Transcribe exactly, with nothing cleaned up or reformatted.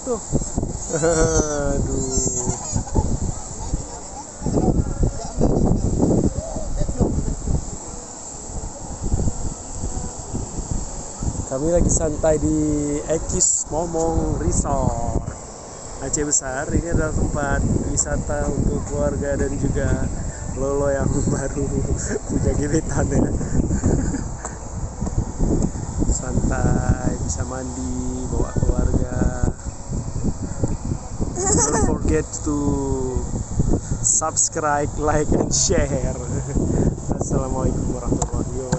tuh. Aduh. Kami lagi santai di Ekis Momong Resort Aceh Besar. Ini adalah tempat wisata untuk keluarga dan juga Lolo yang baru punya gebetan ya. Santai, bisa mandi, bawa keluarga. Don't forget to subscribe, like, and share. Assalamualaikum warahmatullahi wabarakatuh.